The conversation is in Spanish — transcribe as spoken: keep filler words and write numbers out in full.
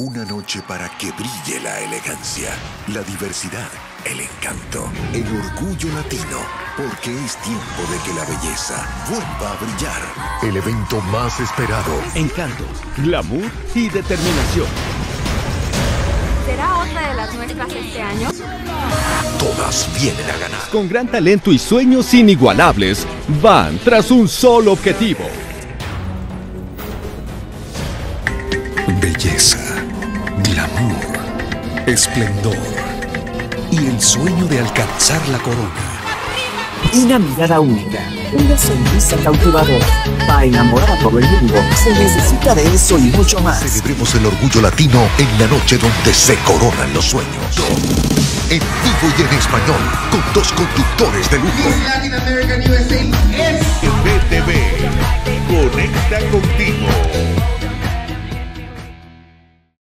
Una noche para que brille la elegancia, la diversidad, el encanto, el orgullo latino, porque es tiempo de que la belleza vuelva a brillar. El evento más esperado. Encantos, glamour y determinación. ¿Será otra de las nuestras este año? Todas vienen a ganar. Con gran talento y sueños inigualables, van tras un solo objetivo. Belleza, glamour, esplendor y el sueño de alcanzar la corona. Una mirada única, una sonrisa cautivadora. Para enamorar a todo el mundo, se necesita de eso y mucho más. Celebremos el orgullo latino en la noche donde se coronan los sueños. En vivo y en español, con dos conductores de lujo. B T V, conecta contigo.